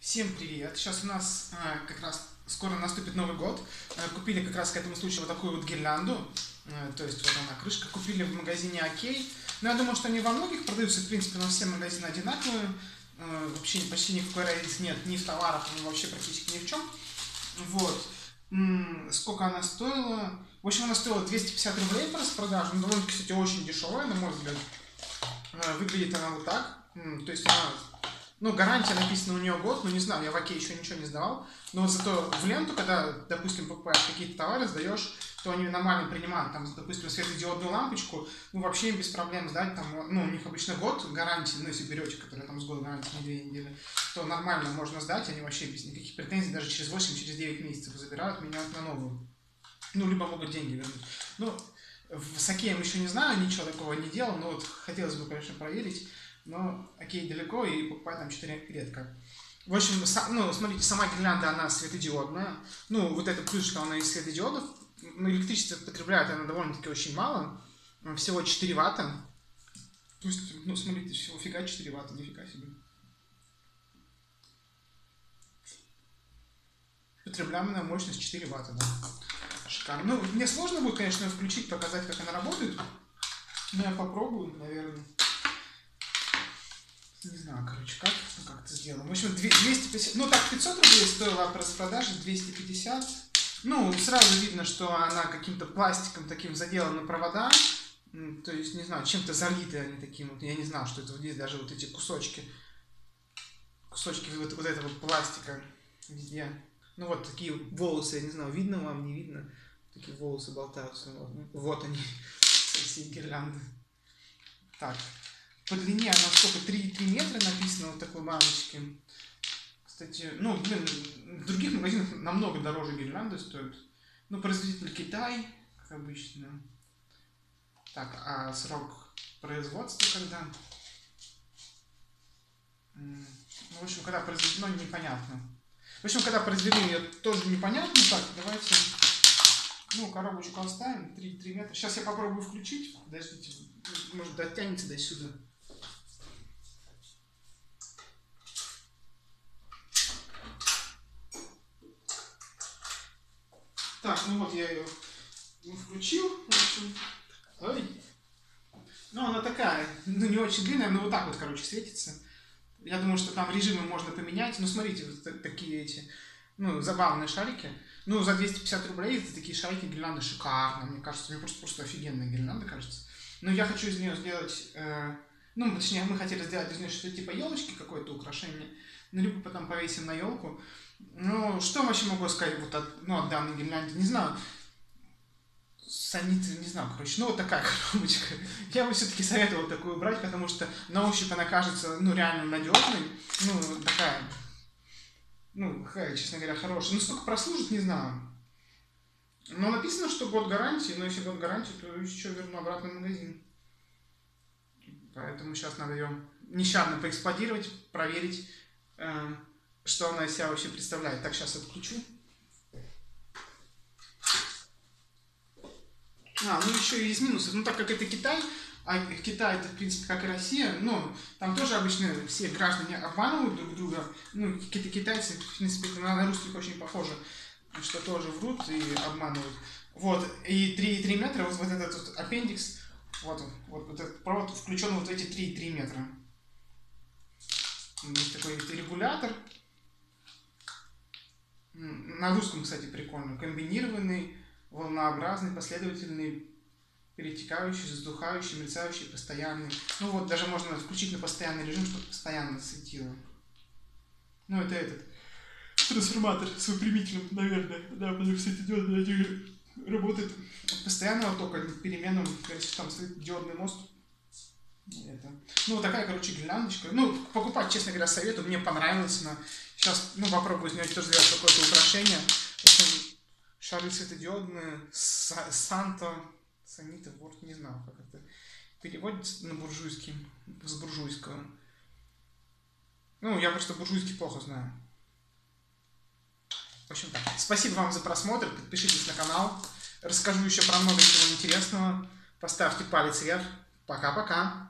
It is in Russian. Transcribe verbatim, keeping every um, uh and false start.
Всем привет! Сейчас у нас э, как раз скоро наступит Новый год. Э, купили как раз к этому случаю вот такую вот гирлянду. Э, то есть вот она, крышка. Купили в магазине Окей. Но я думаю, что они во многих продаются, в принципе, но все магазины одинаковые. Э, вообще почти никакой разницы нет ни в товарах, ни вообще практически ни в чем. Вот. М-м, сколько она стоила? В общем, она стоила двести пятьдесят рублей по распродаже. Ну, довольно, кстати, очень дешевая, на мой взгляд. Э, выглядит она вот так. М-м, то есть она... Ну, гарантия написана у нее год, но не знаю, я в Окей еще ничего не сдавал. Но зато в ленту, когда, допустим, покупаешь какие-то товары, сдаешь, то они нормально принимают, там, допустим, светодиодную лампочку, ну, вообще им без проблем сдать, там, ну, у них обычно год гарантии, ну, если берете, которая там с год гарантии, не две недели, то нормально можно сдать, они вообще без никаких претензий, даже через восемь, через девять месяцев забирают, меняют на новую. Ну, либо могут деньги вернуть. Ну, с Океем еще не знаю, ничего такого не делал, но вот хотелось бы, конечно, проверить. Но Окей далеко, и покупать там четыре редко. В общем, ну, смотрите, сама гирлянда, она светодиодная. Ну, вот эта крышка, она из светодиодов. Но электричество потребляет она довольно-таки очень мало. Всего четыре ватта. То есть, ну, смотрите, всего фига четыре ватта, нифига себе. Потребляемая мощность четыре ватта, да. Шикарно. Ну, мне сложно будет, конечно, включить, показать, как она работает. Но я попробую, наверное. Не знаю, короче, как, ну, как это сделано. В общем, двести пятьдесят, ну так, пятьсот рублей стоила по распродаже, двести пятьдесят. Ну, сразу видно, что она каким-то пластиком таким заделана провода. То есть, не знаю, чем-то залиты они таким вот. Я не знал, что это вот здесь даже вот эти кусочки. Кусочки вот, вот этого пластика везде. Ну вот такие волосы, я не знаю, видно вам, не видно. Такие волосы болтаются. Вот, вот они, все гирлянды. Так. По длине она сколько? три метра написано вот такой баночке. Кстати, ну, блин, в других магазинах намного дороже гирлянды стоят. Ну, производитель Китай, как обычно. Так, а срок производства когда? Ну, в общем, когда произведено, непонятно. В общем, когда произвели ее, тоже непонятно. Так, давайте, ну, коробочку оставим. три метра. Сейчас я попробую включить. Подождите, может, дотянется до сюда. Так, ну вот я ее включил. В общем, ой. Ну, она такая, ну, не очень длинная, но вот так вот, короче, светится. Я думаю, что там режимы можно поменять. Ну, смотрите, вот такие эти, ну, забавные шарики. Ну, за двести пятьдесят рублей это такие шарики гирлянды шикарно. Мне кажется, мне просто, просто офигенная гирлянда, кажется. Но я хочу из нее сделать, э, ну, точнее, мы хотели сделать из нее что-то типа елочки, какое-то украшение. Ну, либо потом повесим на елку. Ну, что вообще могу сказать вот от, ну, от данной гирлянды? Не знаю. Санит, не знаю, короче. Ну, вот такая коробочка. Я бы все-таки советовал такую брать, потому что на ощупь она кажется, ну, реально надежной. Ну, такая, ну, какая, честно говоря, хорошая. Ну, сколько прослужит, не знаю. Но написано, что год гарантии, но если год гарантии, то еще верну обратно в магазин. Поэтому сейчас надо ее нещадно поэксплуатировать, проверить, э, что она из себя вообще представляет. Так, сейчас отключу. А, ну еще и есть минусы. Ну, так как это Китай, а Китай это, в принципе, как и Россия, ну, там тоже обычно все граждане обманывают друг друга. Ну, какие-то китайцы, в принципе, на русских очень похоже, что тоже врут и обманывают. Вот, и три метра, вот, вот этот вот аппендикс, вот он, вот, вот этот провод включен вот в эти три метра. Есть такой регулятор. На русском, кстати, прикольно. Комбинированный, волнообразный, последовательный, перетекающий, задухающий, мерцающий, постоянный. Ну вот, даже можно включить на постоянный режим, чтобы постоянно светило. Ну, это этот трансформатор с выпрямителем, наверное. Да, потому что эти диоды работают от постоянного тока, переменным, если там стоит диодный мост. Это. Ну, вот такая, короче, гирляндочка. Ну, покупать, честно говоря, советую. Мне понравилось она. Сейчас, ну, попробую из нее тоже сделать какое-то украшение. В общем, шары светодиодные, Санта, Санита, вот, не знаю, как это переводится на буржуйский, с буржуйского. Ну, я просто буржуйский плохо знаю. В общем, так. Спасибо вам за просмотр. Подпишитесь на канал. Расскажу еще про много чего интересного. Поставьте палец вверх. Пока-пока.